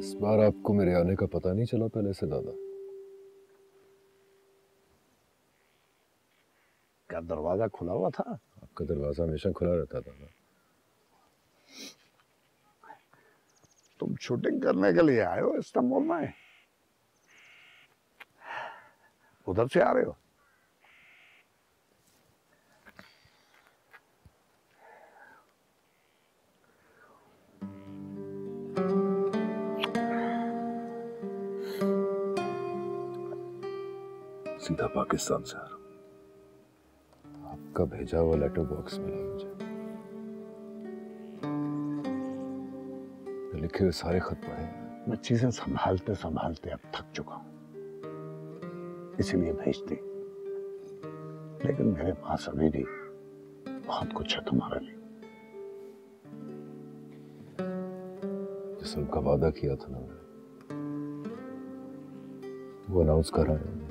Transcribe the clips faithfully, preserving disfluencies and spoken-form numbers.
इस बार आपको मेरे आने का पता नहीं चला पहले से दादा? क्या दरवाजा खुला हुआ था? आपका दरवाजा हमेशा खुला रहता था ना। तुम शूटिंग करने के लिए आए हो इस्तांबुल में? उधर से आ रहे हो? सीधा पाकिस्तान से आ रहा हूं। आपका भेजा हुआ लेटर बॉक्स मिला मुझे। लिखे हुए सारे खत पढ़े। मैं चीजें संभालते संभालते अब थक चुका हूं, इसलिए भेज दी। लेकिन मेरे पास अभी भी बहुत कुछ है तुम्हारे लिए। जिस उनका वादा किया था ना, वो अनाउंस कर रहा है।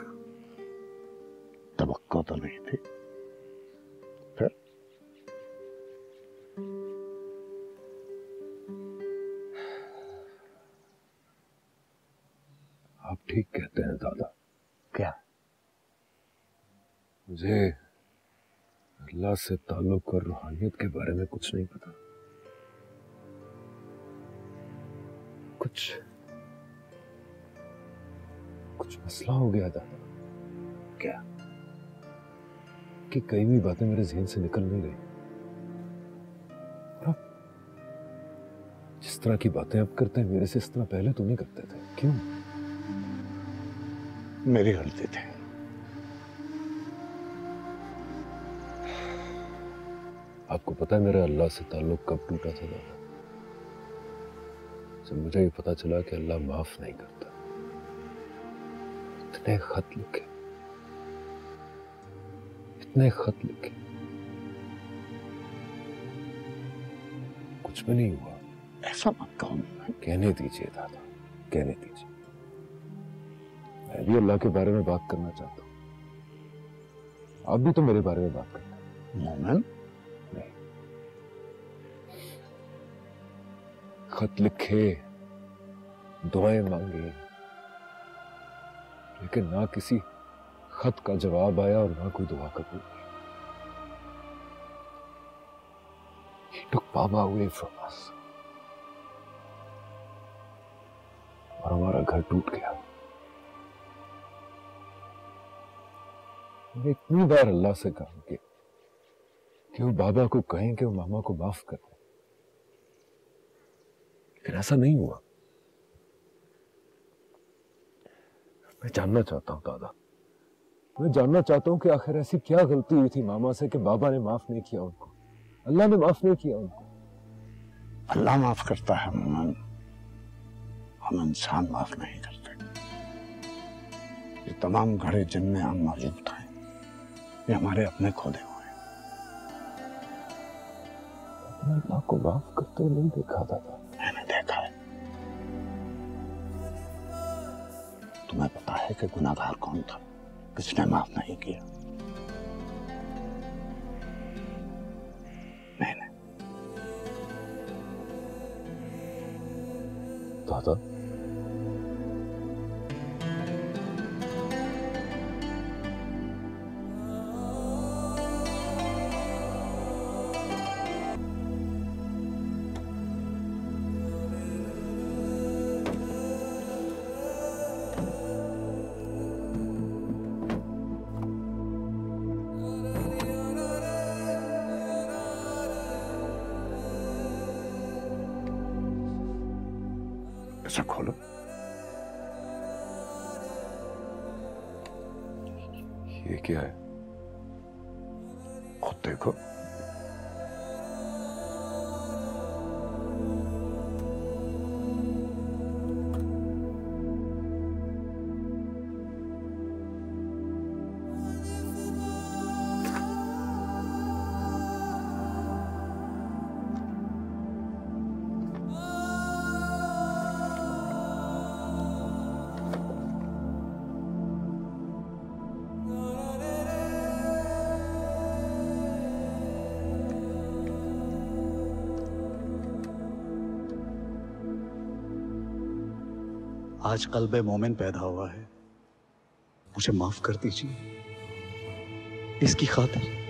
तवक्को तो नहीं थी। फिर आप ठीक कहते हैं दादा। क्या? मुझे अल्लाह से ताल्लुक और रूहानियत के बारे में कुछ नहीं पता। कुछ कुछ मसला हो गया दादा। क्या? कि कई भी बातें मेरे ज़हन से निकल नहीं रही। और जिस तरह की बातें आप करते हैं मेरे से इस तरह पहले तो नहीं करते थे। क्यों? मेरी गलती थी। आपको पता है मेरा अल्लाह से ताल्लुक कब टूटा था दादा? जब मुझे ये पता चला कि अल्लाह माफ नहीं करता। इतने खत लिखे, इतने खत लिखे, कुछ भी नहीं हुआ। ऐसा मत कहो। कहने दीजिए दादा, कहने दीजिए। मैं भी अल्लाह के बारे में बात करना चाहता हूं। आप भी तो मेरे बारे में बात करना है। मोमिन? नहीं। खत लिखे, दुआएं मांगे, लेकिन ना किसी खत का जवाब आया और ना कोई दुआ कबूल हुई। He took Baba away from us. और हमारा घर टूट गया। मैंने इतनी बार अल्लाह से कहा कि, कि वो बाबा को कहें कि वो मामा को माफ कर दें, लेकिन ऐसा नहीं हुआ। मैं जानना चाहता हूं दादा, मैं जानना चाहता हूं कि आखिर ऐसी क्या गलती हुई थी मामा से कि बाबा ने माफ नहीं किया उनको, अल्लाह ने माफ नहीं किया उनको। अल्लाह माफ करता है मोमिन, हम इंसान माफ नहीं करते। ये तमाम घड़े जिनमें हम मौजूद हैं, ये हमारे अपने खोदे हुए हैं। आपने अल्लाह को माफ करते नहीं देखा दादा? मैंने देखा है। तुम्हें पता है कि गुनाहगार कौन था, किसने माफ नहीं किया? मैंने। दादा, ऐसा खोलो। ये क्या है? खुद देखो। आज कल्बे मोमिन पैदा हुआ है, मुझे माफ कर दीजिए। इसकी खातिर